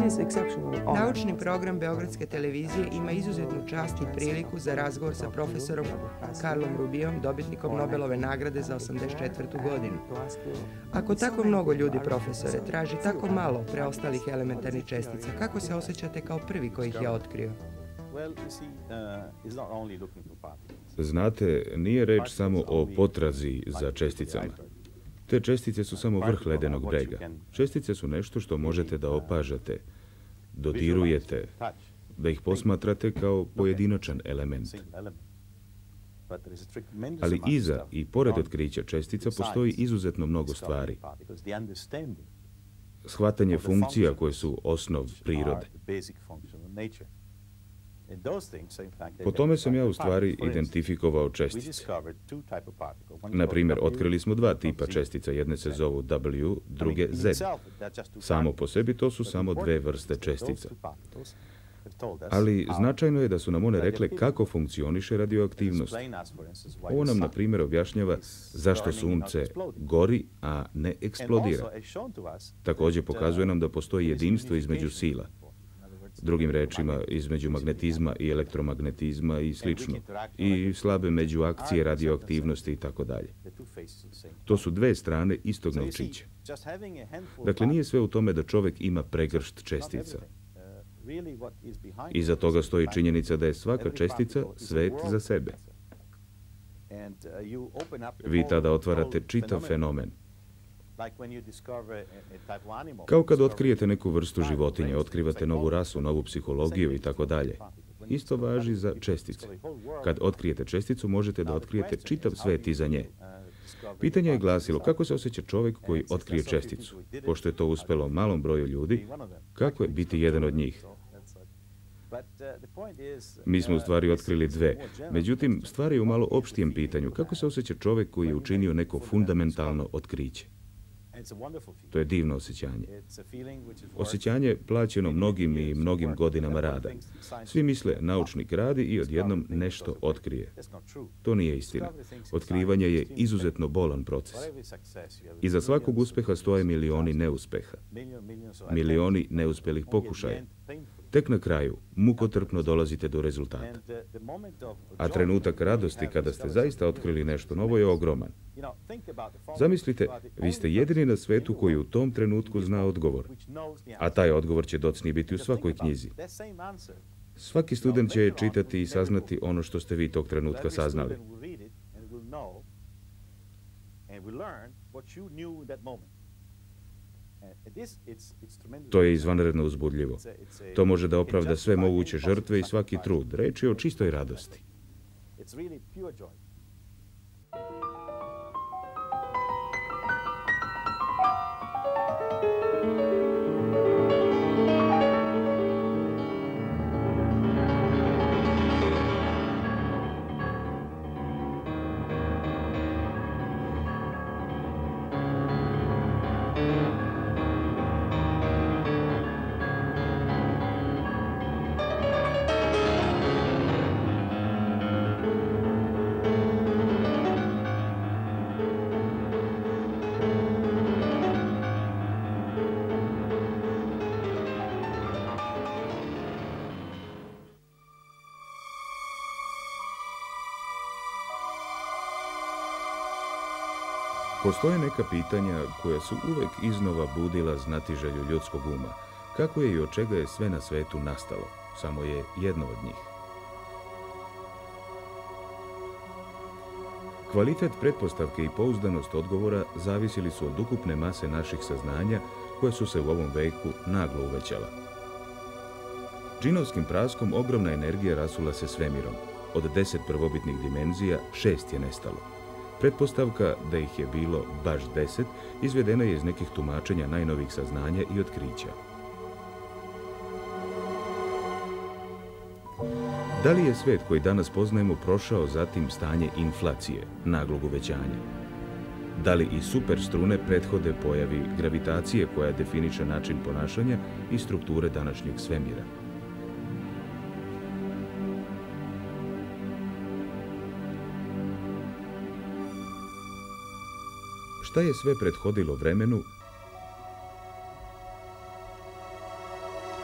Naučni program Beogradske televizije ima izuzetnu čast i priliku za razgovor sa profesorom Karlom Rubijom, dobitnikom Nobelove nagrade za 84. godinu. Ako tako mnogo ljudi, profesore, traži tako malo preostalih elementarnih čestica, kako se osjećate kao prvi koji ih je otkrio? Znate, nije reč samo o potrazi za česticama. Te čestice su samo vrh ledenog brega. Čestice su nešto što možete da opažate, dodirujete, da ih posmatrate kao pojedinačan element. Ali iza i pored otkrića čestica postoji izuzetno mnogo stvari. Shvatanje funkcija koje su osnov prirode. Po tome sam ja u stvari identifikovao čestice. Na primjer, otkrili smo dva tipa čestica, jedne se zovu W, druge Z. Samo po sebi to su samo dve vrste čestica. Ali značajno je da su nam one rekle kako funkcioniše radioaktivnost. Ovo nam, na primjer, objašnjava zašto sunce gori, a ne eksplodira. Također pokazuje nam da postoji jedinstvo između sila. Drugim rečima, između magnetizma i elektromagnetizma i slično. I slabe međuakcije radioaktivnosti i tako dalje. To su dve strane istog novčića. Dakle, nije sve u tome da čovjek ima pregršt čestica. Iza toga stoji činjenica da je svaka čestica svet za sebe. Vi tada otvarate čitav fenomen. Kao kad otkrijete neku vrstu životinje, otkrivate novu rasu, novu psihologiju i tako dalje. Isto važi za čestice. Kad otkrijete česticu, možete da otkrijete čitav svet iza nje. Pitanje je glasilo, kako se osjeća čovjek koji otkrije česticu? Pošto je to uspelo malom broju ljudi, kako je biti jedan od njih? Mi smo u stvari otkrili dve. Međutim, stvar je u malo opštijem pitanju. Kako se osjeća čovjek koji je učinio neko fundamentalno otkriće? To je divno osjećanje. Osjećanje plaćeno mnogim i mnogim godinama rada. Svi misle, naučnik radi i odjednom nešto otkrije. To nije istina. Otkrivanje je izuzetno bolan proces. Iza svakog uspeha stoje milioni neuspeha. Milioni neuspjelih pokušaja. Tek na kraju, mukotrpno dolazite do rezultata. A trenutak radosti kada ste zaista otkrili nešto novo je ogroman. Zamislite, vi ste jedini na svetu koji u tom trenutku zna odgovor. A taj odgovor će docnije biti u svakoj knjizi. Svaki student će čitati i saznati ono što ste vi tog trenutka saznali. To je izvanredno uzbudljivo. To može da opravda sve moguće žrtve i svaki trud. Reč je o čistoj radosti. Postoje neka pitanja koja su uvek iznova budila znatiželju ljudskog uma. Kako je i od čega je sve na svetu nastalo? Samo je jedno od njih. Kvalitet pretpostavke i pouzdanost odgovora zavisili su od ukupne mase naših saznanja koje su se u ovom veku naglo uvećala. Džinovskim praskom ogromna energija rasula se svemirom. Od 10 prvobitnih dimenzija 6 je nestalo. Pretpostavka da ih je bilo baš 10 izvedena je iz nekih tumačenja najnovijih saznanja i otkrića. Da li je svet koji danas poznajemo prošao zatim stanje inflacije, naglog uvećanja? Da li i superstrune prethode pojavi gravitacije koja definiše način ponašanja i strukture današnjeg svemira? Šta je sve prethodilo vremenu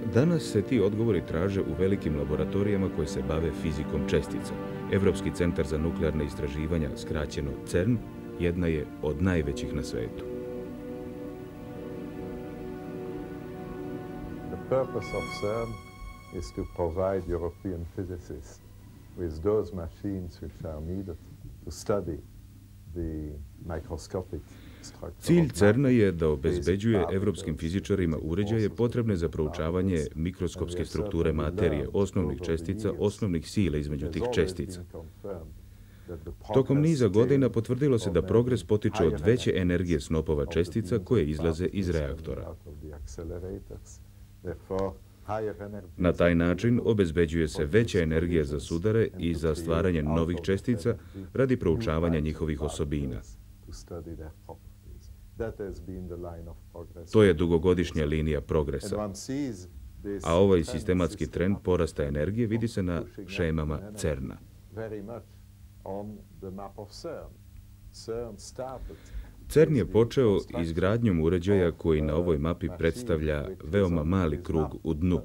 Danas se ti odgovori traže u velikim laboratorijama koji se bave fizikom čestica. Evropski centar za nuklearne istraživanja, skraćeno CERN, jedna je od najvećih na svetu. The purpose of CERN is to provide European physicists with those machines which are needed to study the microscopic. Cilj CERN-a je da obezbeđuje evropskim fizičarima uređaje potrebne za proučavanje mikroskopske strukture materije, osnovnih čestica, osnovnih sila između tih čestica. Tokom niza godina potvrdilo se da progres potiče od veće energije snopova čestica koje izlaze iz reaktora. Na taj način obezbeđuje se veća energija za sudare i za stvaranje novih čestica radi proučavanja njihovih osobina. To je dugogodišnja linija progresa, a ovaj sistematski trend porasta energije vidi se na šemama CERN-a. CERN je počeo izgradnjom uređaja koji na ovoj mapi predstavlja veoma mali krug u dnu.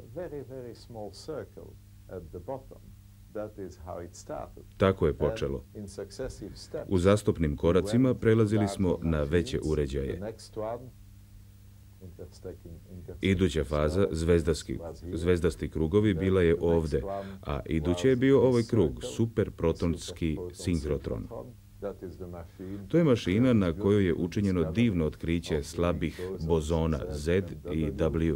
Tako je počelo. U zastupnim koracima prelazili smo na veće uređaje. Iduća faza, zvezdasti krugovi, bila je ovde, a iduće je bio ovaj krug, superprotonski sinhrotron. To je mašina na kojoj je učinjeno divno otkriće slabih bozona Z i W.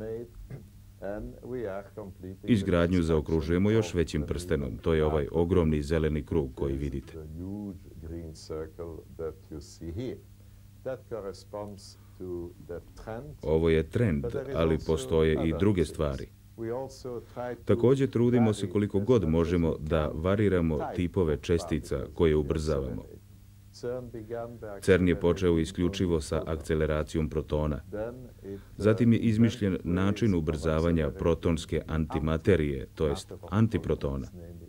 Izgradnju zaokružujemo još većim prstenom. To je ovaj ogromni zeleni krug koji vidite. Ovo je trend, ali postoje i druge stvari. Također trudimo se koliko god možemo da variramo tipove čestica koje ubrzavamo. CERN je počeo isključivo sa akceleracijom protona. Zatim je izmišljen način ubrzavanja protonske antimaterije, to jest antiprotona.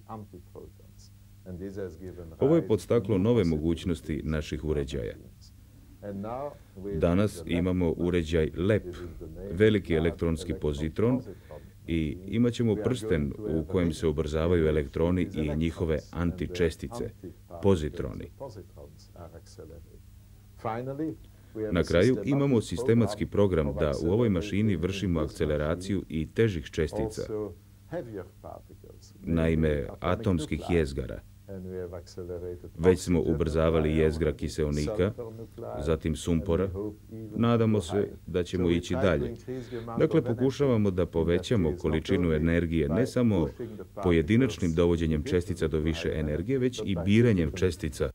Ovo je podstaklo nove mogućnosti naših uređaja. Danas imamo uređaj LEP, veliki elektronski pozitron, i imat ćemo prsten u kojem se ubrzavaju elektroni i njihove antičestice, pozitroni. Na kraju imamo sistematski program da u ovoj mašini vršimo akceleraciju i težih čestica, naime atomskih jezgara. Već smo ubrzavali jezgra kiseonika, zatim sumpora. Nadamo se da ćemo ići dalje. Dakle, pokušavamo da povećamo količinu energije ne samo pojedinačnim dovođenjem čestica do više energije, već i biranjem čestica.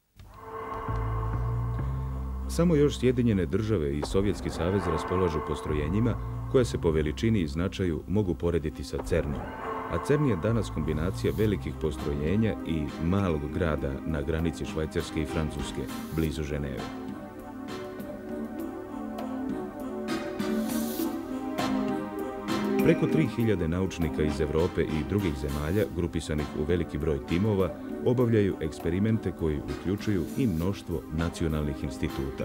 Samo još Sjedinjene države i Sovjetski savez raspolažu postrojenjima koja se po veličini i značaju mogu porediti sa CERN-om. A CERN je danas kombinacija velikih postrojenja i malog grada na granici Švajcarske i Francuske, blizu Ženeve. Preko 3000 naučnika iz Evrope i drugih zemalja, grupisanih u veliki broj timova, obavljaju eksperimente koji uključuju i mnoštvo nacionalnih instituta.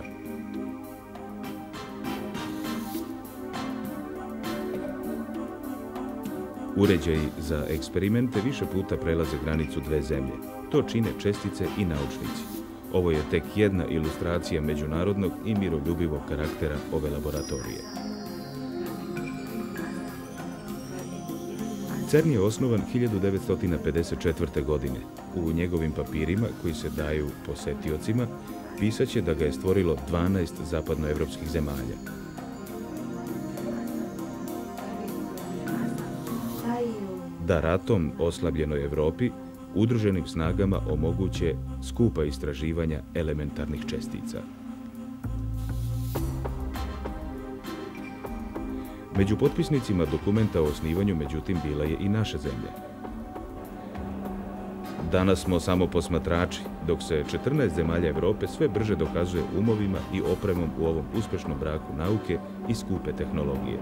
Uređaji za eksperimente više puta prelaze granicu dve zemlje. To čine čestice i naučnici. Ovo je tek jedna ilustracija međunarodnog i miroljubivog karaktera ove laboratorije. CERN je osnovan 1954. godine. U njegovim papirima, koji se daju posetiocima, pisaće da ga je stvorilo 12 zapadnoevropskih zemalja. Da ratom oslabljenoj Evropi udruženim snagama omoguće skupa istraživanja elementarnih čestica. Među potpisnicima dokumenta o osnivanju, međutim, bila je i naša zemlja. Danas smo samo posmatrači, dok se 14 zemalja Evrope sve brže dokazuje umovima i opremom u ovom uspešnom braku nauke i skupe tehnologije.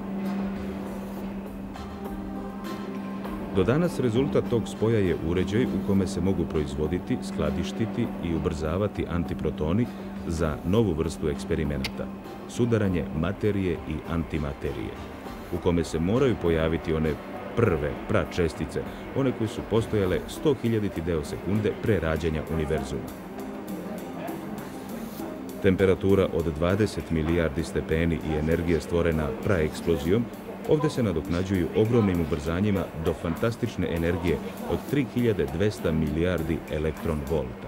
Do danas rezultat tog spoja je uređaj u kome se mogu proizvoditi, skladištiti i ubrzavati antiprotoni za novu vrstu eksperimenata, sudaranje materije i antimaterije. u kome se moraju pojaviti one prve pračestice, one koje su postojale 100.000 deo sekunde pre rađanja univerzuma. Temperatura od 20 milijardi stepeni i energija stvorena praeksplozijom ovdje se nadoknađuju ogromnim ubrzanjima do fantastične energije od 3200 milijardi elektron volta.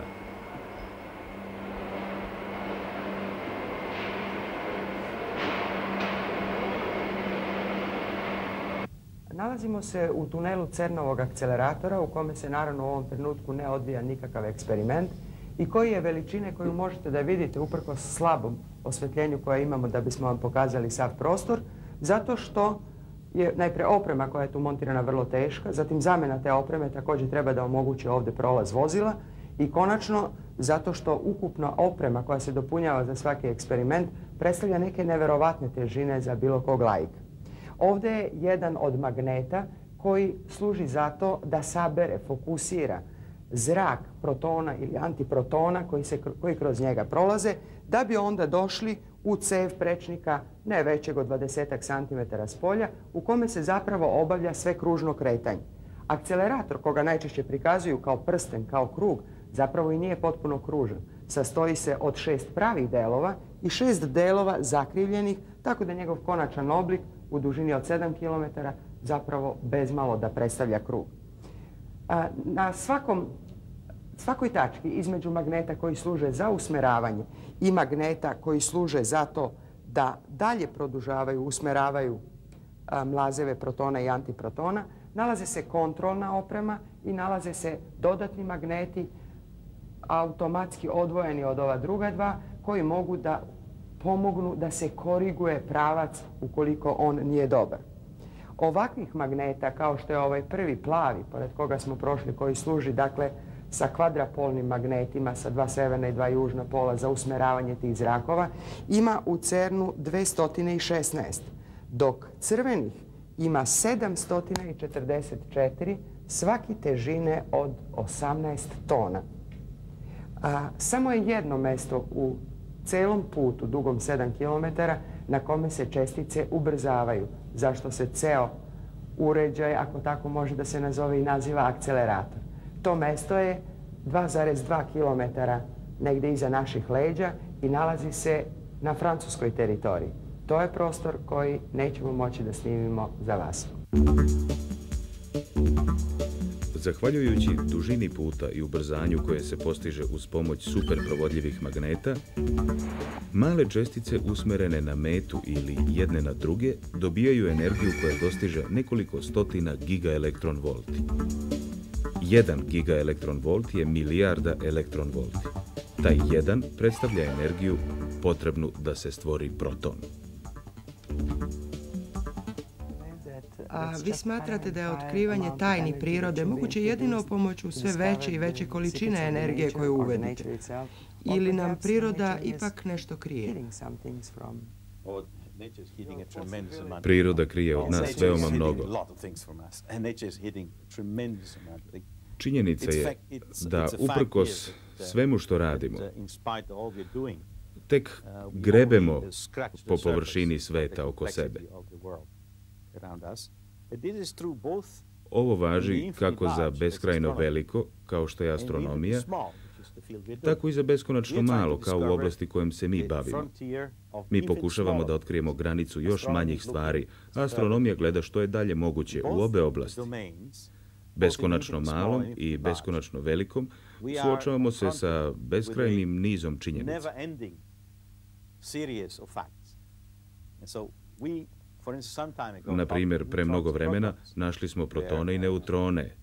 Nalazimo se u tunelu CERN-ovog akceleratora u kome se naravno u ovom trenutku ne odvija nikakav eksperiment i koji je veličine koju možete da vidite uprkos slabom osvetljenju koje imamo da bismo vam pokazali sav prostor, zato što je najprije oprema koja je tu montirana vrlo teška, zatim zamjena te opreme također treba da omogući ovdje prolaz vozila i konačno zato što ukupna oprema koja se dopunjava za svaki eksperiment predstavlja neke neverovatne težine za bilo kog laika. Ovdje je jedan od magneta koji služi za to da sabere, fokusira zrak protona ili antiprotona koji kroz njega prolaze, da bi onda došli u cev prečnika ne većeg od 20 cm s polja, u kome se zapravo obavlja sve kružno kretanje. Akcelerator, koga najčešće prikazuju kao prsten, kao krug, zapravo i nije potpuno kružan. Sastoji se od 6 pravih delova i 6 delova zakrivljenih, tako da njegov konačan oblik u dužini od 7 km zapravo bezmalo da predstavlja krug. Na svakoj tački između magneta koji služe za usmeravanje i magneta koji služe za to da dalje produžavaju, usmeravaju mlazeve protona i antiprotona, nalaze se kontrolna oprema i nalaze se dodatni magneti automatski odvojeni od ova druga dva koji mogu da pomognu da se koriguje pravac ukoliko on nije dobar. Ovakvih magneta kao što je ovaj prvi plavi, pored koga smo prošli, koji služi dakle sa kvadrapolnim magnetima, sa 2 severna i 2 južna pola za usmeravanje tih zrakova, ima u CERN-u 216, dok crvenih ima 744, svaki težine od 18 tona. Samo je jedno mesto u celom putu, dugom 7 km, na kome se čestice ubrzavaju, zašto se ceo uređaj, ako tako može da se nazove, i naziva akcelerator. To mesto je 2,2 km negdje iza naših leđa i nalazi se na francuskoj teritoriji. To je prostor koji nećemo moći da snimimo za vas. Zahvaljujući dužini puta i ubrzanju koje se postiže uz pomoć superprovodljivih magneta, male čestice usmerene na metu ili jedne na druge dobijaju energiju koja dostiže nekoliko stotina gigaelektronvolti. 1 gigaelektronvolt je milijarda elektronvolti. Taj 1 predstavlja energiju potrebnu da se stvori proton. Vi smatrate da je otkrivanje tajni prirode moguće jedino pomoću sve veće i veće količine energije koju uvedite? Ili nam priroda ipak nešto krije? Priroda krije od nas veoma mnogo. Činjenica je da uprkos svemu što radimo, tek grebemo po površini sveta oko sebe. Ovo važi kako za beskrajno veliko, kao što je astronomija, tako i za beskonačno malo, kao u oblasti kojom se mi bavimo. Mi pokušavamo da otkrijemo granicu još manjih stvari, a astronomija gleda što je dalje moguće u obe oblasti. Beskonačno malom i beskonačno velikom suočavamo se sa beskrajnim nizom činjenica. Na primjer, pre mnogo vremena našli smo protone i neutrone.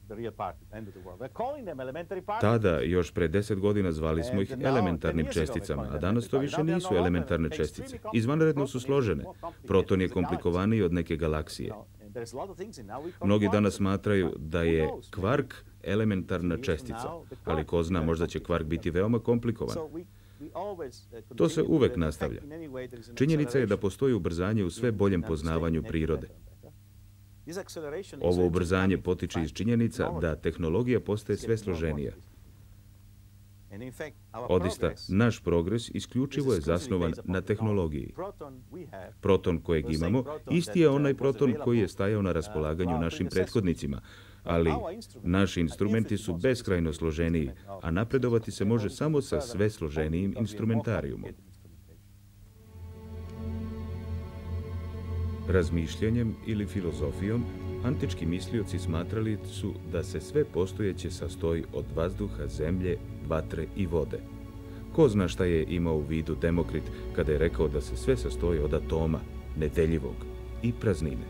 Tada, još pre 10 godina, zvali smo ih elementarnim česticama, a danas to više nisu elementarne čestice. Izvanredno su složene. Proton je komplikovaniji od neke galaksije. Mnogi danas smatraju da je kvark elementarna čestica, ali ko zna, možda će kvark biti veoma komplikovan. To se uvek nastavlja. Činjenica je da postoji ubrzanje u sve boljem poznavanju prirode. Ovo ubrzanje potiče iz činjenica da tehnologija postaje sve složenija. Odista, naš progres isključivo je zasnovan na tehnologiji. Proton kojeg imamo isti je onaj proton koji je stajao na raspolaganju našim prethodnicima, ali naši instrumenti su beskrajno složeniji, a napredovati se može samo sa sve složenijim instrumentarijumom. Razmišljanjem ili filozofijom, antički mislioci smatrali su da se sve postojeće sastoji od vazduha, zemlje, vatre i vode. Ko zna šta je imao u vidu Demokrit kada je rekao da se sve sastoji od atoma, nedeljivog i praznine.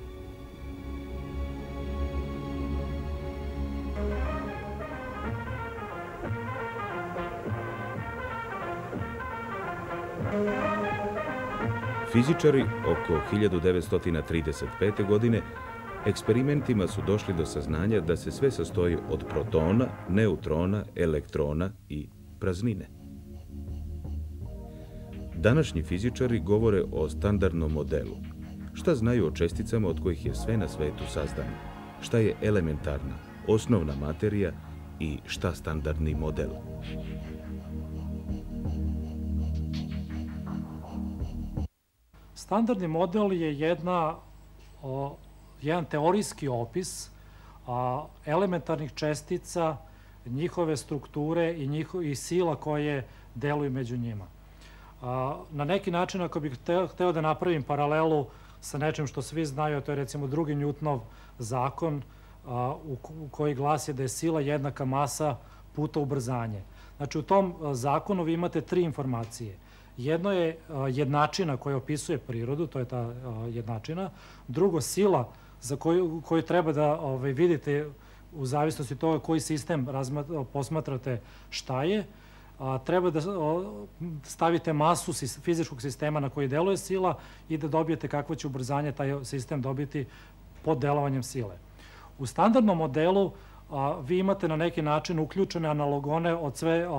Fizičari oko 1935. godine eksperimentima su došli do saznanja da se sve sastoji od protona, neutrona, elektrona i praznine. Današnji fizičari govore o standardnom modelu. Šta znaju o česticama od kojih je sve na svetu sazdano? Šta je elementarna, osnovna materija i šta standardni model? Standardni model je jedan teorijski opis elementarnih čestica, njihove strukture i sila koje deluju među njima. Na neki način, ako bih hteo da napravim paralelu sa nečim što svi znaju, to je recimo drugi Newtonov zakon u koji glasi da je sila jednaka masa puta ubrzanje. Znači, u tom zakonu vi imate tri informacije. Jedno je jednačina koja opisuje prirodu, to je ta jednačina. Drugo, sila za koju treba da vidite u zavisnosti od toga koji sistem posmatrate šta je. Treba da stavite masu fizičkog sistema na koji deluje sila i da dobijete kakvo će ubrzanje taj sistem dobiti pod delovanjem sile. U standardnom modelu vi imate na neki način uključene analogone od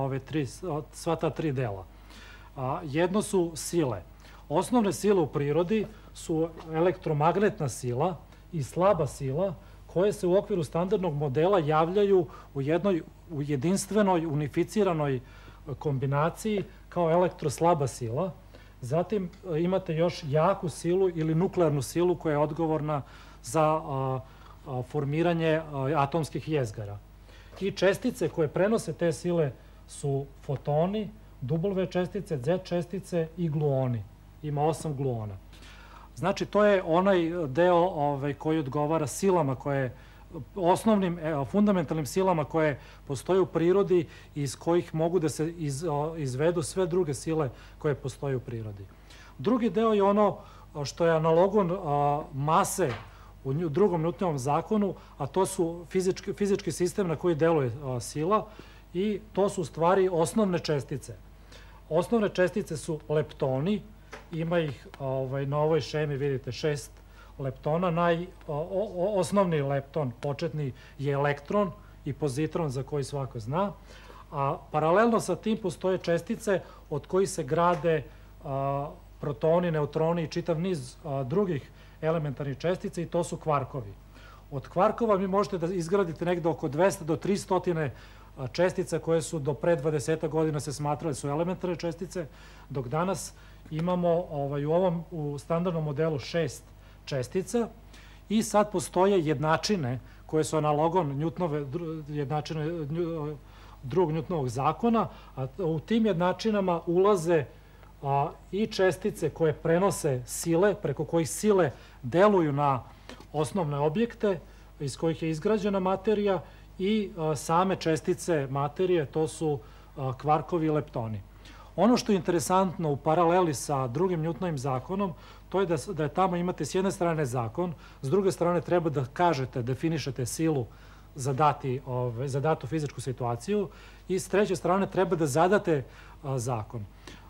sva ta tri dela. Jedno su sile. Osnovne sile u prirodi su elektromagnetna sila i slaba sila koje se u okviru standardnog modela javljaju u jednoj jedinstvenoj, unificiranoj kombinaciji kao elektroslaba sila. Zatim imate još jaku silu ili nuklearnu silu koja je odgovorna za formiranje atomskih jezgara. I čestice koje prenose te sile su fotoni, W čestice, Z čestice i gluoni. Ima 8 gluona. Znači, to je onaj deo koji odgovara silama osnovnim, fundamentalnim silama koje postoje u prirodi i iz kojih mogu da se izvedu sve druge sile koje postoje u prirodi. Drugi deo je ono što je analogon mase u drugom Newtonovom zakonu, a to su fizički sistem na koji deluje sila i to su u stvari osnovne čestice. Osnovne čestice su leptoni, ima ih na ovoj šemi, vidite, 6 leptona. Osnovni lepton, početni, je elektron i pozitron za koji svako zna. A paralelno sa tim postoje čestice od kojih se grade protoni, neutroni i čitav niz drugih elementarnih čestica i to su kvarkovi. Od kvarkova vi možete da izgradite negde oko 200 do 300 čestica koje su do pre 20 godina se smatrale su elementarne čestice, dok danas imamo u standardnom modelu 6 čestica i sad postoje jednačine koje su analogon jednačine drugog Newtonovog zakona, a u tim jednačinama ulaze i čestice koje prenose sile, preko kojih sile deluju na osnovne objekte iz kojih je izgrađena materija i same čestice materije, to su kvarkovi i leptoni. Ono što je interesantno u paraleli sa drugim Newtonovim zakonom, to je da tamo imate s jedne strane zakon, s druge strane treba da kažete, definišete silu za datu fizičku situaciju i s treće strane treba da zadate zakon.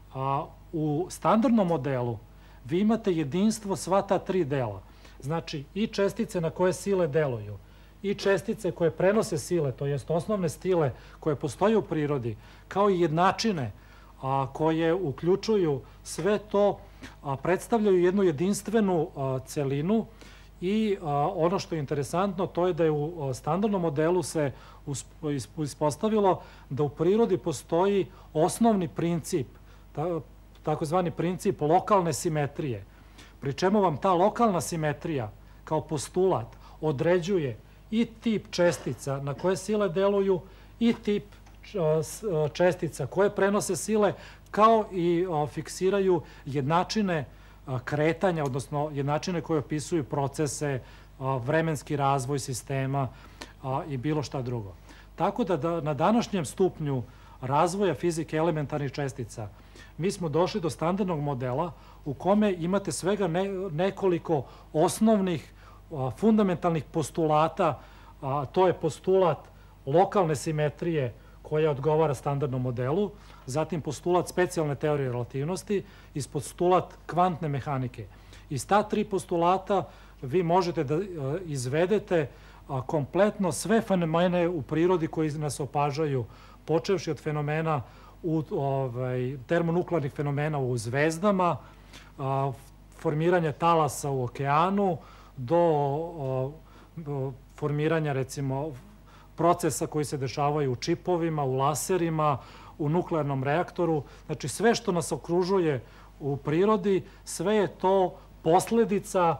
U standardnom modelu vi imate jedinstvo sva ta tri dela. Znači i čestice na koje sile deluju, i čestice koje prenose sile, to jest osnovne sile koje postoje u prirodi, kao i jednačine koje uključuju sve to, predstavljaju jednu jedinstvenu celinu I ono što je interesantno, to je da je u standardnom modelu se ispostavilo da u prirodi postoji osnovni princip, takozvani princip lokalne simetrije, pri čemu vam ta lokalna simetrija kao postulat određuje i tip čestica na koje sile deluju i tip čestica koje prenose sile, kao i fiksiraju jednačine kretanja, odnosno jednačine koje opisuju procese, vremenski razvoj sistema i bilo šta drugo. Tako da na današnjem stupnju razvoja fizike elementarnih čestica mi smo došli do standardnog modela u kome imate svega nekoliko osnovnih fundamentalnih postulata. To je postulat lokalne simetrije koja odgovara standardnom modelu, zatim postulat specijalne teorije relativnosti i postulat kvantne mehanike. Iz ta tri postulata vi možete da izvedete kompletno sve fenomene u prirodi koji nas opažaju, počevši od fenomena termonuklearnih fenomena u zvezdama, formiranja talasa u okeanu, do formiranja, recimo, procesa koji se dešavaju u čipovima, u laserima, u nuklearnom reaktoru. Znači, sve što nas okružuje u prirodi, sve je to posledica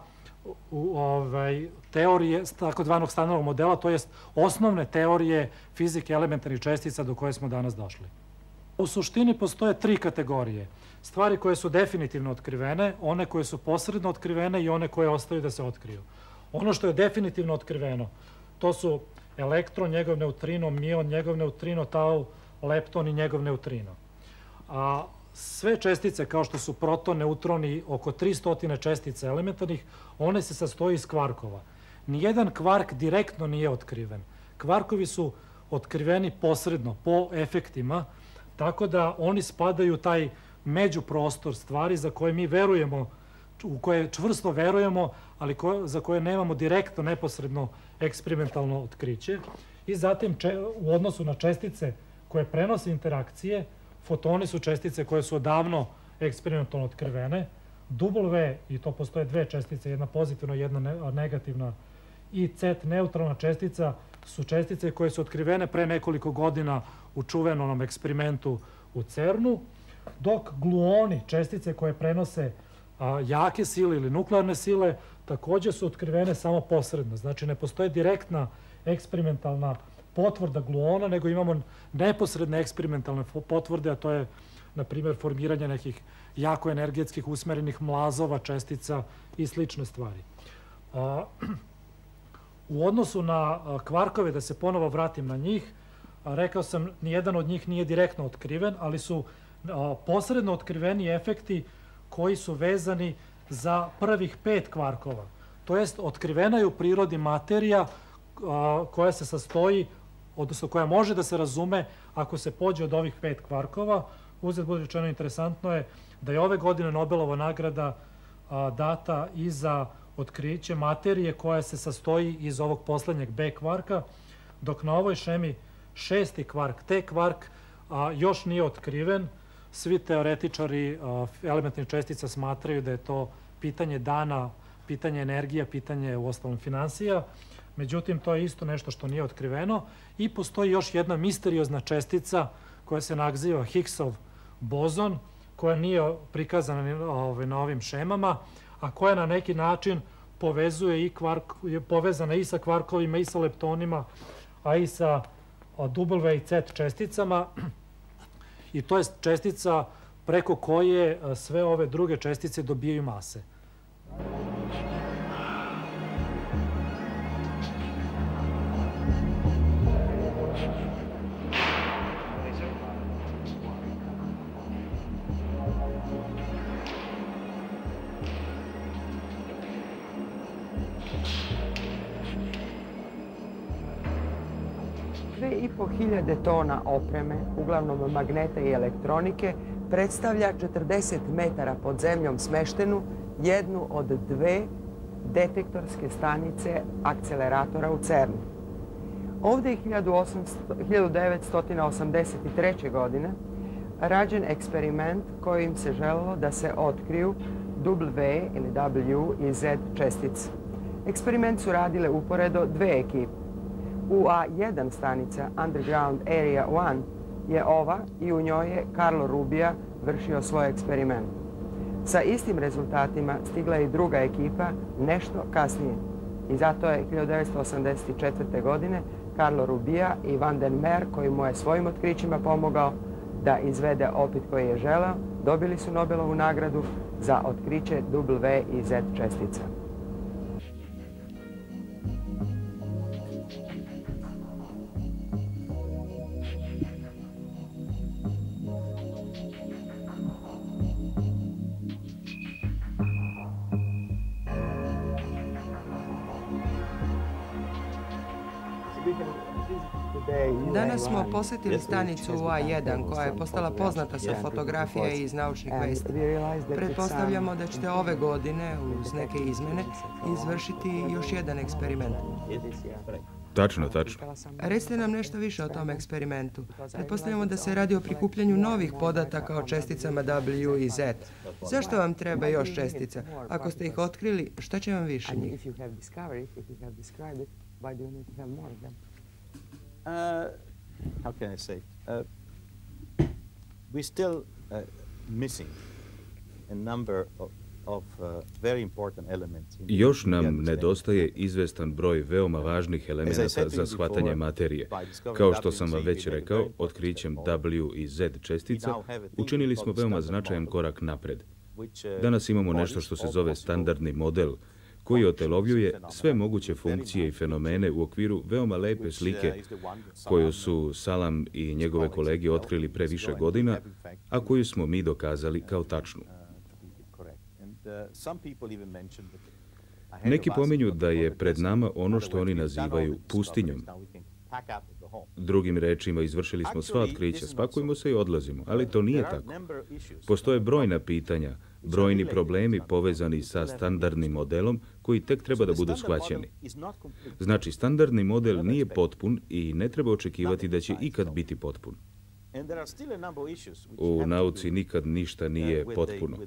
teorije takozvanog standardnog modela, to jest osnovne teorije fizike elementarnih čestica do koje smo danas došli. U suštini postoje tri kategorije. Stvari koje su definitivno otkrivene, one koje su posredno otkrivene i one koje ostaju da se otkriju. Ono što je definitivno otkriveno, to su elektron, njegov neutrino, mion, njegov neutrino, tau, lepton i njegov neutrino. Sve čestice, kao što su proton, neutron i oko 300 čestica elementarnih, one se sastoji iz kvarkova. Nijedan kvark direktno nije otkriven. Kvarkovi su otkriveni posredno, po efektima, tako da oni spadaju u taj međuprostor stvari za koje mi verujemo, u koje čvrsto verujemo, ali za koje nemamo direktno, neposredno eksperimentalno otkriće. I zatim, u odnosu na čestice koje prenose interakcije, fotoni su čestice koje su odavno eksperimentalno otkrivene. W, i to postoje dve čestice, jedna pozitivna i jedna negativna, i Z neutralna čestica su čestice koje su otkrivene pre nekoliko godina u čuvenom eksperimentu u CERN-u, dok gluoni, čestice koje prenose jake sile ili nuklearne sile, takođe su otkrivene samo posredno. Znači, ne postoje direktna eksperimentalna potvrda gluona, nego imamo neposredne eksperimentalne potvrde, a to je, na primjer, formiranje nekih jako energetskih usmerenih mlazova, čestica i slične stvari. U odnosu na kvarkove, da se ponovo vratim na njih, rekao sam, nijedan od njih nije direktno otkriven, ali su posredno otkriveni efekti koji su vezani za prvih 5 kvarkova. To jest, otkrivena je u prirodi materija koja se sastoji, odnosno koja može da se razume ako se pođe od ovih 5 kvarkova. Uzet bude rečeno, interesantno je da je ove godine Nobelova nagrada data i za otkriće materije koja se sastoji iz ovog poslednjeg B kvarka, dok na ovoj šemi 6. kvark, T kvark, još nije otkriven. Svi teoretičari elementarnih čestica smatraju da je to pitanje dana, pitanje energija, pitanje u ostalom finansija. Međutim, to je isto nešto što nije otkriveno. I postoji još jedna misteriozna čestica koja se naziva Higgsov bozon, koja nije prikazana na ovim šemama, a koja na neki način povezana i sa kvarkovima, i sa leptonima, a i sa W i Z česticama. I to je čestica preko koje sve ove druge čestice dobijaju mase. Hiljade tona opreme, uglavnom magneta i elektronike, predstavlja 40 metara pod zemljom smeštenu jednu od dve detektorske stanice akceleratora u CERN-u. Ovde je 1983. godine rađen eksperiment kojim se želelo da se otkriju W ili W i Z čestice. Eksperiment su radile uporedo dve ekipe. UA1 stanica Underground Area 1 je ova i u njoj je Carlo Rubbia vršio svoj eksperiment. Sa istim rezultatima stigla je i druga ekipa nešto kasnije. I zato je 1984. godine Carlo Rubbia i Van den Meer, koji mu je svojim otkrićima pomogao da izvede opit koji je želeo, dobili su Nobelovu nagradu za otkriće W i Z čestica. Danas smo posjetili stanicu UA1 koja je postala poznata sa fotografija i iz naučnih vesti. Pretpostavljamo da ćete ove godine, uz neke izmene, izvršiti još jedan eksperiment. Tačno, tačno. Recite nam nešto više o tom eksperimentu. Pretpostavljamo da se radi o prikupljanju novih podataka o česticama W i Z. Zašto vam treba još čestica? Ako ste ih otkrili, šta će vam više njih? How can I say? We're still missing a number of very important elements. Još nam nedostaje izvestan broj veoma važnih elemenata za shvatanje materije. Kao što sam vam već rekao, otkrićem W i Z čestica učinili smo veoma značajan korak napred. Danas imamo nešto što se zove standardni model, koji otelovljuje sve moguće funkcije i fenomene u okviru veoma lepe slike koju su Salam i njegove kolege otkrili pre više godina, a koju smo mi dokazali kao tačnu. Neki pominju da je pred nama ono što oni nazivaju pustinjom. Drugim rečima, izvršili smo sva otkrića, spakujemo se i odlazimo, ali to nije tako. Postoje brojna pitanja, brojni problemi povezani sa standardnim modelom koji tek treba da budu shvaćeni. Znači, standardni model nije potpun i ne treba očekivati da će ikad biti potpun. U nauci nikad ništa nije potpuno.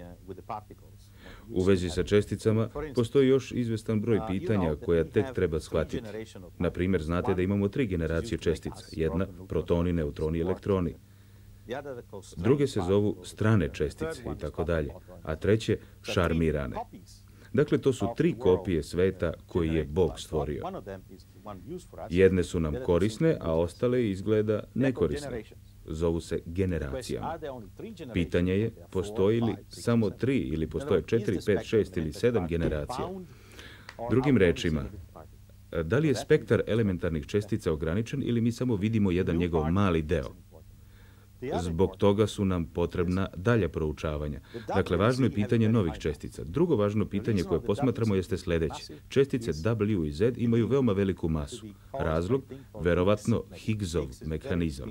U vezi sa česticama postoji još izvestan broj pitanja koja tek treba shvatiti. Na primjer, znate da imamo 3 generacije čestica. Jedna, protoni, neutroni i elektroni. Druge se zovu strane čestice i tako dalje, a treće šarmirane. Dakle, to su 3 kopije sveta koji je Bog stvorio. Jedne su nam korisne, a ostale izgleda nekorisne. Zovu se generacijama. Pitanje je, postoji li samo 3 ili postoje 4, 5, 6 ili 7 generacija? Drugim rečima, da li je spektar elementarnih čestica ograničen ili mi samo vidimo jedan njegov mali deo? Zbog toga su nam potrebna dalja proučavanja. Dakle, važno je pitanje novih čestica. Drugo važno pitanje koje posmatramo jeste sljedeće. Čestice W i Z imaju veoma veliku masu. Razlog? Verovatno Higgsov mehanizam.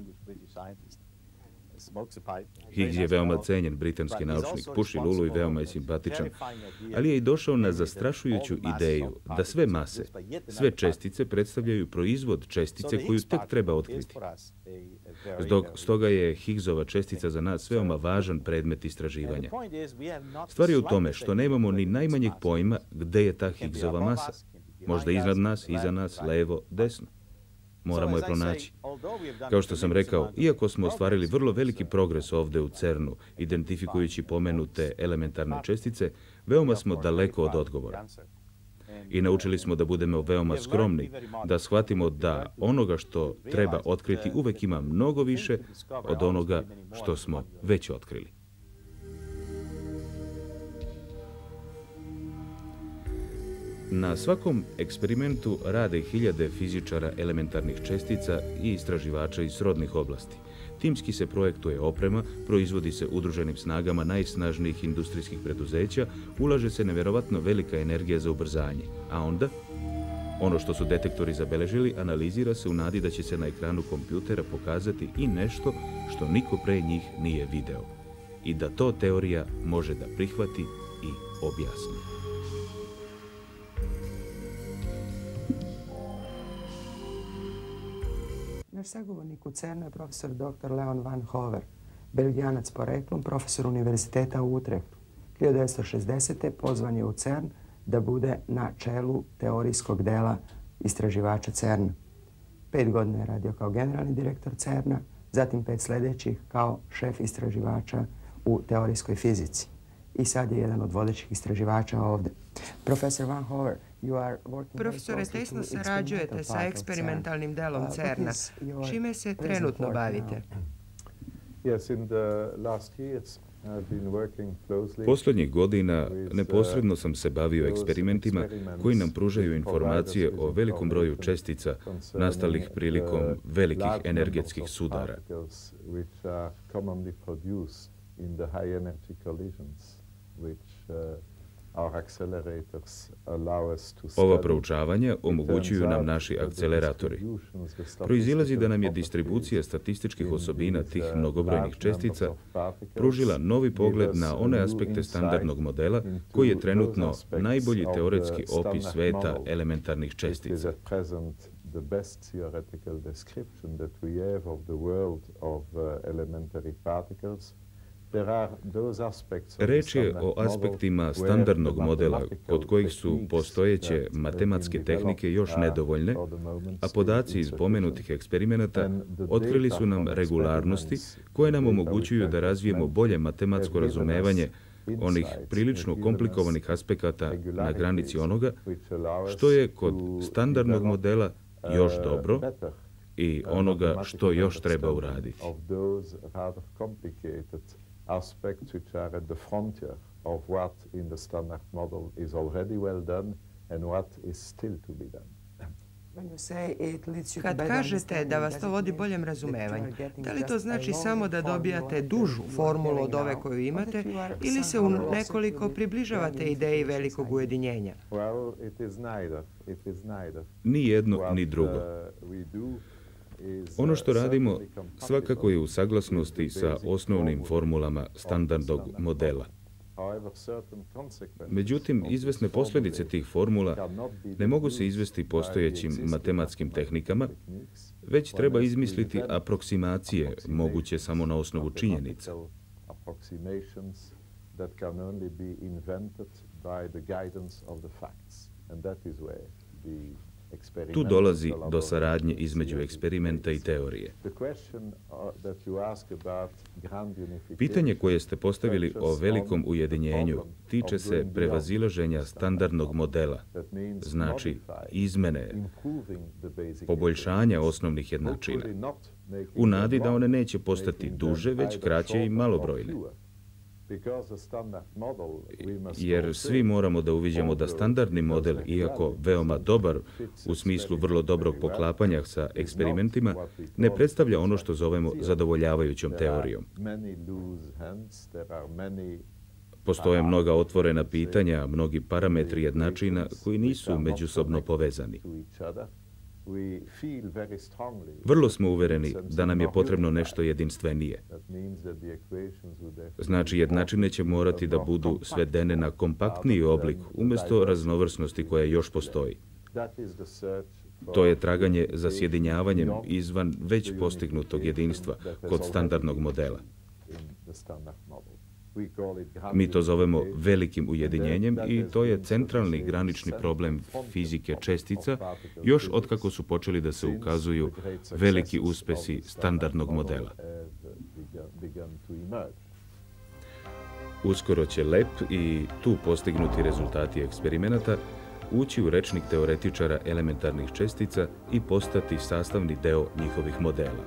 Higgs je veoma cenjen britanski naučnik, puši lulu i veoma je simpatičan, ali je i došao na zastrašujuću ideju da sve mase, sve čestice predstavljaju proizvod čestice koju tek treba otkriti. Stoga je Higgsova čestica za nas veoma važan predmet istraživanja. Stvar je u tome što nemamo ni najmanjeg pojma gde je ta Higgsova masa. Možda iznad nas, iza nas, levo, desno. Moramo je pronaći. Kao što sam rekao, iako smo ostvarili vrlo veliki progres ovde u CERN-u, identifikujući pomenute elementarne čestice, veoma smo daleko od odgovora. I naučili smo da budemo veoma skromni, da shvatimo da onoga što treba otkriti uvek ima mnogo više od onoga što smo već otkrili. Na svakom eksperimentu rade hiljade fizičara elementarnih čestica i istraživača iz srodnih oblasti. Timski se projektuje oprema, proizvodi se udruženim snagama najsnažnijih industrijskih preduzeća, ulaže se neverovatno velika energija za ubrzanje. A onda, ono što su detektori zabeležili, analizira se u nadi da će se na ekranu kompjutera pokazati i nešto što niko pre njih nije video. I da to teorija može da prihvati i objasni. Naš sagovornik u CERN-u je profesor dr. Leon van Hover, belgijanac poreklom, profesor univerziteta u Utrechtu. 1960. pozvan je u CERN da bude na čelu teorijskog dela istraživača CERN-a. 5 godina je radio kao generalni direktor CERN-a, zatim 5 sljedećih kao šef istraživača u teorijskoj fizici. I sad je jedan od vodećih istraživača ovdje. Profesor Van Hover, Profesore, tesno sarađujete sa eksperimentalnim delom CERN-a. Čime se trenutno bavite? Posljednjih godina neposredno sam se bavio eksperimentima koji nam pružaju informacije o velikom broju čestica nastalih prilikom velikih energetskih sudara. Ova proučavanja omogućuju nam naši akceleratori. Proizilazi da nam je distribucija statističkih osobina tih mnogobrojnih čestica pružila novi pogled na one aspekte standardnog modela koji je trenutno najbolji teoretski opis sveta elementarnih čestica. Reč je o aspektima standardnog modela kod kojih su postojeće matematske tehnike još nedovoljne, a podaci iz pomenutih eksperimenata otkrili su nam regularnosti koje nam omogućuju da razvijemo bolje matematsko razumevanje onih prilično komplikovanih aspekata na granici onoga što je kod standardnog modela još dobro i onoga što još treba uraditi. Aspects which are at the frontier of what in the standard model is already well done and what is still to be done. Kad kažete da vas to vodi boljem razumevanju, da li to znači samo da dobijate dužu formulu od ove koju imate ili se u nekoliko približavate ideji velikog ujedinjenja? Ni jedno, ni drugo. Ono što radimo svakako je u saglasnosti sa osnovnim formulama standardnog modela. Međutim, izvesne posljedice tih formula ne mogu se izvesti postojećim matematskim tehnikama, već treba izmisliti aproksimacije moguće samo na osnovu činjenica. Tu dolazi do saradnje između eksperimenta i teorije. Pitanje koje ste postavili o velikom ujedinjenju tiče se prevazilaženja standardnog modela, znači izmene, poboljšanja osnovnih jednačina, u nadi da one neće postati duže, već kraće i malobrojne. Jer svi moramo da uviđamo da standardni model, iako veoma dobar u smislu vrlo dobrog poklapanja sa eksperimentima, ne predstavlja ono što zovemo zadovoljavajućom teorijom. Postoje mnoga otvorena pitanja, mnogi parametri jednačina koji nisu međusobno povezani. Vrlo smo uvereni da nam je potrebno nešto jedinstvenije. Znači, jednačine će morati da budu svedene na kompaktniji oblik, umjesto raznovrsnosti koja još postoji. To je traganje za sjedinjavanjem izvan već postignutog jedinstva kod standardnog modela. Mi to zovemo velikim ujedinjenjem i to je centralni granični problem fizike čestica, još otkako su počeli da se ukazuju veliki uspesi standardnog modela. Uskoro će LEP i tu postignuti rezultati eksperimenata ući u rečnik teoretičara elementarnih čestica i postati sastavni deo njihovih modela.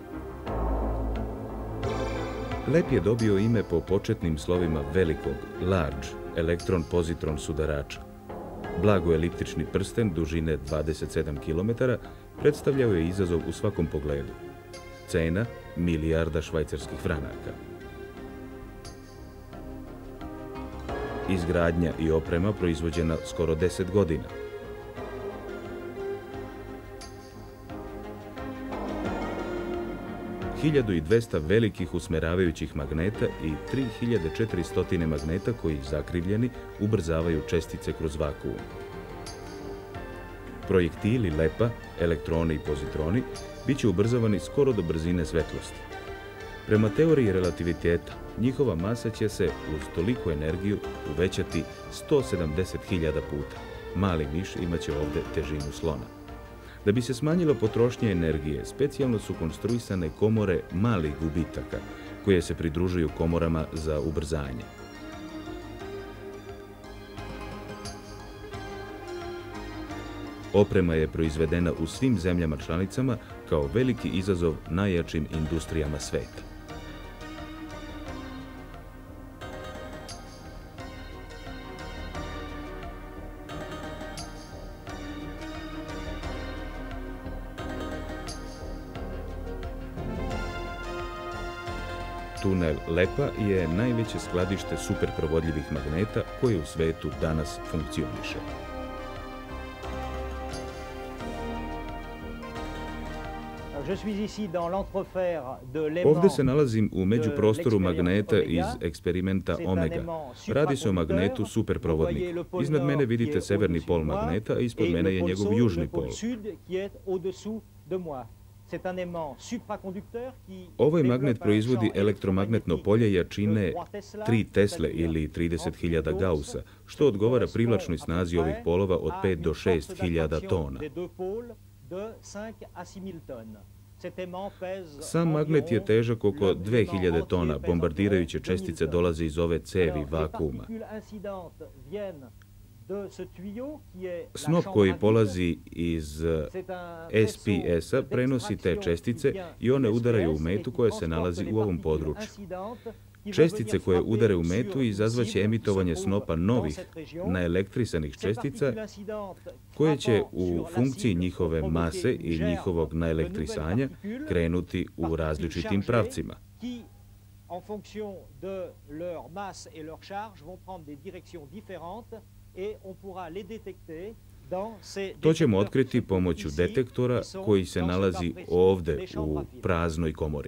LEP je dobio ime po početnim slovima velikog, large, elektron-pozitron sudarača. Blagoeliptični prsten dužine 27 km predstavljao je izazov u svakom pogledu. Cena – milijarda švajcarskih franaka. Izgradnja i oprema proizvođena skoro 10 godina. – 1200 velikih usmeravajućih magneta i 3400 magneta koji, zakrivljeni, ubrzavaju čestice kroz vakuum. Projektili LEP-a, elektroni i pozitroni, bit će ubrzavani skoro do brzine svetlosti. Prema teoriji relativiteta, njihova masa će se uz toliku energiju uvećati 170.000 puta. Mali miš imaće ovdje težinu slona. Da bi se smanjila potrošnja energije, specijalno su konstruisane komore malih gubitaka, koje se pridružuju komorama za ubrzanje. Oprema je proizvedena u svim zemljama članicama kao veliki izazov najjačim industrijama sveta. Tunel Lepa je najveće skladište superprovodljivih magneta koje u svetu danas funkcioniše. Ovdje se nalazim u međuprostoru magneta iz eksperimenta Omega. Radi se o magnetu superprovodniku. Iznad mene vidite severni pol magneta, a ispod mene je njegov južni pol. Ovaj magnet proizvodi elektromagnetno polje jačine 3 Tesle ili 30.000 Gaussa, što odgovara privlačnoj snazi ovih polova od 5 do 6.000 tona. Sam magnet je težak oko 2000 tona, bombardirajuće čestice dolaze iz ove cevi vakuuma. Snop koji polazi iz SPS-a prenosi te čestice i one udaraju u metu koja se nalazi u ovom području. Čestice koje udare u metu izazvaće emitovanje snopa novih naelektrisanih čestica koje će u funkciji njihove mase i njihovog naelektrisanja krenuti u različitim pravcima. To ćemo otkriti pomoću detektora koji se nalazi ovdje u praznoj komori.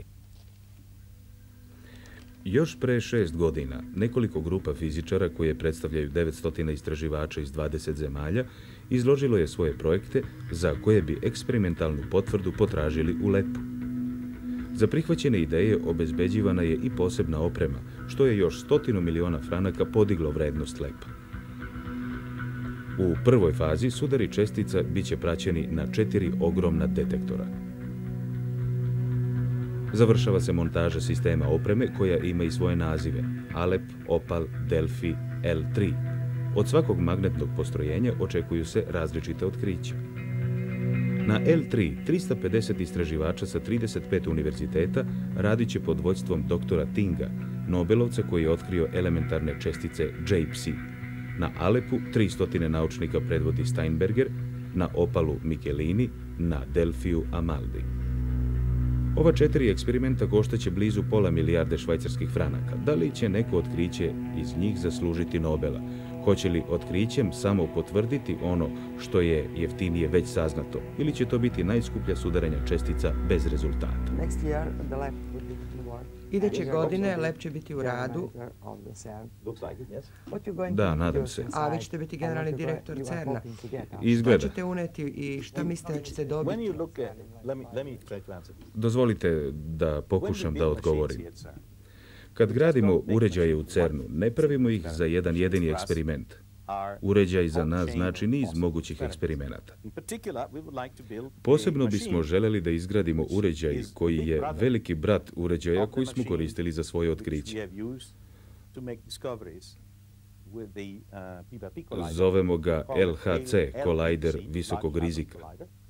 Još pre 6 godina, nekoliko grupa fizičara koje predstavljaju 900 istraživača iz 20 zemalja izložilo je svoje projekte za koje bi eksperimentalnu potvrdu potražili u Lepu. Za prihvaćene ideje obezbeđivana je i posebna oprema, što je još 100 miliona franaka podiglo vrednost Lepa. U prvoj fazi sudari čestica bit će praćeni na 4 ogromna detektora. Završava se montaža sistema opreme koja ima i svoje nazive: Alep, Opal, Delphi, L3. Od svakog magnetnog postrojenja očekuju se različite otkrića. Na L3 350 istraživača sa 35 univerziteta radit će pod vođstvom doktora Tinga, Nobelovca koji je otkrio elementarne čestice JPC. Na Alepu 300 naučnika predvodi Steinberger, na Opalu Michelini, na Delfiju Amaldi. Ova 4 eksperimenta koštaće blizu pola milijarde švajcarskih franaka. Da li će neko otkriće iz njih zaslužiti Nobela? Hoće li otkrićem samo potvrditi ono što je jeftinije već saznato? Ili će to biti najskuplja sudaranja čestica bez rezultata? Iduće godine Lep će biti u radu. Da, nadam se. A vi ćete biti generalni direktor CERN-a. Izgleda. Šta ćete uneti i šta mislite da ćete dobiti? Dozvolite da pokušam da odgovorim. Kad gradimo uređaje u CERN-u, ne pravimo ih za jedan jedini eksperiment. Uređaj za nas znači niz mogućih eksperimenata. Posebno bismo želeli da izgradimo uređaj koji je veliki brat uređaja koji smo koristili za svoje otkriće. Zovemo ga LHC, kolajder visokog rizika.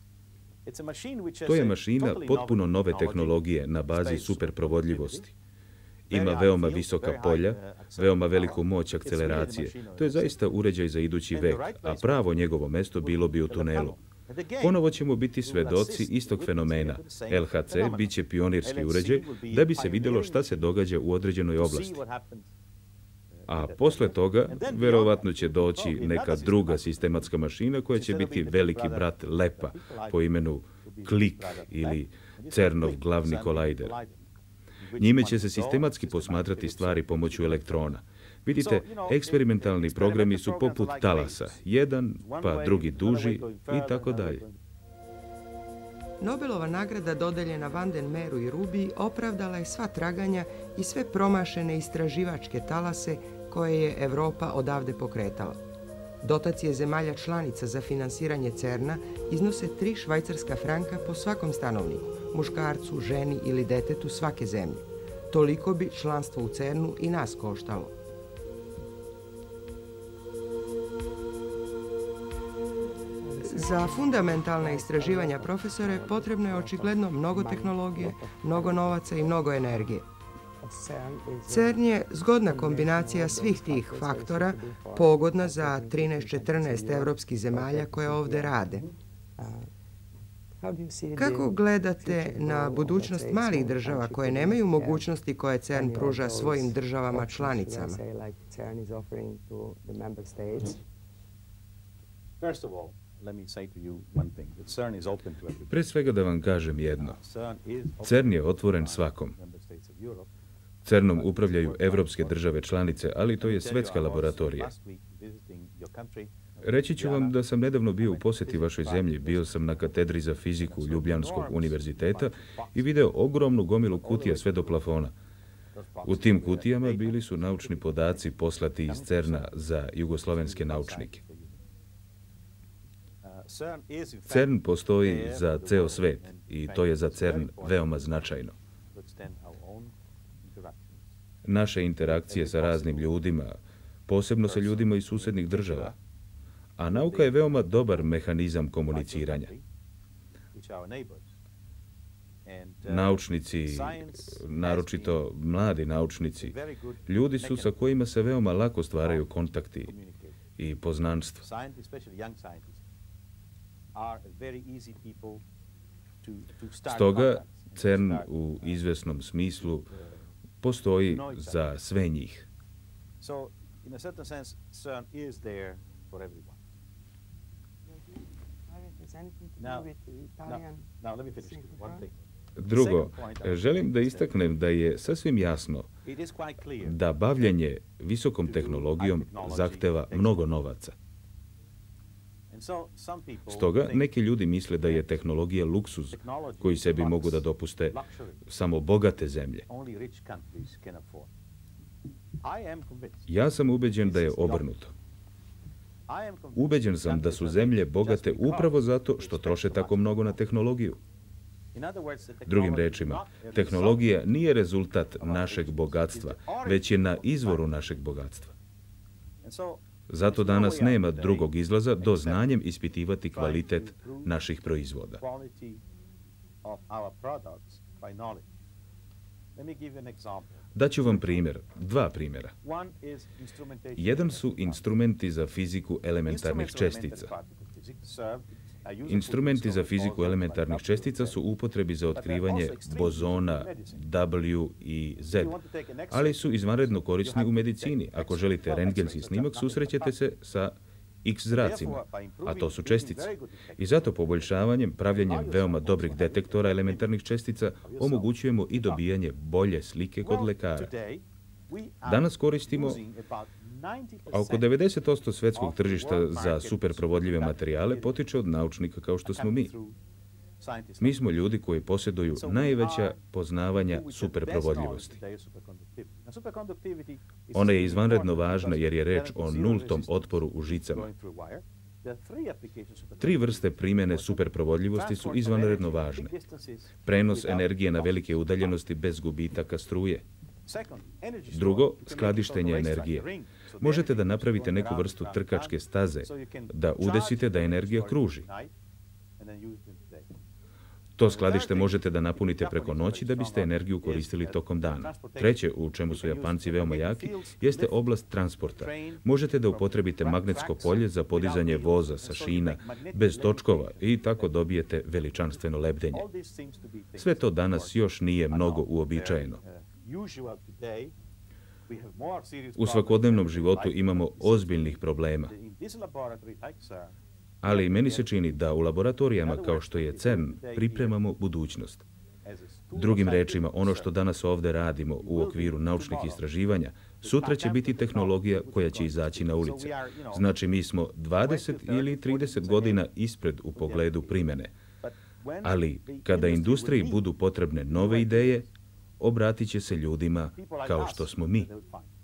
To je mašina potpuno nove tehnologije na bazi superprovodljivosti. Ima veoma visoka polja, veoma veliku moć akceleracije. To je zaista uređaj za idući vek, a pravo njegovo mesto bilo bi u tunelu. Ponovo ćemo biti svedoci istog fenomena. LHC bit će pionirski uređaj da bi se vidjelo šta se događa u određenoj oblasti. A posle toga, verovatno će doći neka druga sistematska mašina koja će biti veliki brat Lepa po imenu Klik ili CERN-ov glavni kolajder. Njime će se sistematski posmatrati stvari pomoću elektrona. Vidite, eksperimentalni programi su poput talasa, jedan pa drugi duži i tako dalje. Nobelova nagrada dodeljena Van den Meeru i Rubiji opravdala je sva traganja i sve promašene istraživačke talase koje je Evropa odavde pokretala. Dotacije zemalja članica za finansiranje CERN-a iznose 3 švajcarska franka po svakom stanovniku, muškarcu, ženi ili detetu svake zemlje. Toliko bi članstvo u CERN-u i nas koštalo. Za fundamentalna istraživanja profesore potrebno je očigledno mnogo tehnologije, mnogo novaca i mnogo energije. CERN je zgodna kombinacija svih tih faktora, pogodna za 13-14 evropskih zemalja koje ovde rade. Kako gledate na budućnost malih država koje nemaju mogućnosti koje CERN pruža svojim državama članicama? Pre svega da vam kažem jedno. CERN je otvoren svakom. CERN-om upravljaju evropske države članice, ali to je svetska laboratorija. Reći ću vam da sam nedavno bio u posjeti vašoj zemlji. Bio sam na katedri za fiziku Ljubljanskog univerziteta i video ogromnu gomilu kutija sve do plafona. U tim kutijama bili su naučni podaci poslati iz CERN-a za jugoslovenske naučnike. CERN postoji za ceo svet i to je za CERN veoma značajno. Naše interakcije sa raznim ljudima, posebno sa ljudima iz susednih država, a nauka je veoma dobar mehanizam komuniciranja. Naučnici, naročito mladi naučnici, ljudi su sa kojima se veoma lako stvaraju kontakti i poznanstvo. Stoga CERN u izvesnom smislu postoji za sve njih. Drugo, želim da istaknem da je sasvim jasno da bavljenje visokom tehnologijom zahteva mnogo novaca. Stoga neki ljudi misle da je tehnologija luksuz koji sebi mogu da dopuste samo bogate zemlje. Ja sam ubeđen da je obrnuto. Ubeđen sam da su zemlje bogate upravo zato što troše tako mnogo na tehnologiju. Drugim rečima, tehnologija nije rezultat našeg bogatstva, već je na izvoru našeg bogatstva. Zato danas nema drugog izlaza do znanjem ispitivati kvalitet naših proizvoda. Daću vam primjer, 2 primjera. Jedan su instrumenti za fiziku elementarnih čestica. Instrumenti za fiziku elementarnih čestica su u upotrebi za otkrivanje bozona W i Z, ali su izvanredno korisni u medicini. Ako želite rentgenski snimak, susrećete se sa X zracima, a to su čestice. I zato poboljšavanjem, pravljenjem veoma dobrih detektora elementarnih čestica omogućujemo i dobijanje bolje slike kod lekara. Danas koristimo oko 90% svetskog tržišta za superprovodljive materijale potiče od naučnika kao što smo mi. Mi smo ljudi koji posjeduju najveća poznavanja superprovodljivosti. Ona je izvanredno važna jer je reč o nultom otporu u žicama. 3 vrste primjene superprovodljivosti su izvanredno važne. Prenos energije na velike udaljenosti bez gubitaka struje. Drugo, skladištenje energije. Možete da napravite neku vrstu trkačke staze, da udesite da energija kruži. To skladište možete da napunite preko noći da biste energiju koristili tokom dana. Treće, u čemu su Japanci veoma jaki, jeste oblast transporta. Možete da upotrebite magnetsko polje za podizanje voza sa šina, bez točkova i tako dobijete veličanstveno lebdenje. Sve to danas još nije mnogo uobičajeno. U svakodnevnom životu imamo ozbiljnih problema. Ali meni se čini da u laboratorijama kao što je CERN pripremamo budućnost. Drugim rečima, ono što danas ovdje radimo u okviru naučnih istraživanja, sutra će biti tehnologija koja će izaći na ulice. Znači, mi smo 20 ili 30 godina ispred u pogledu primjene. Ali kada industriji budu potrebne nove ideje, obratit će se ljudima kao što smo mi.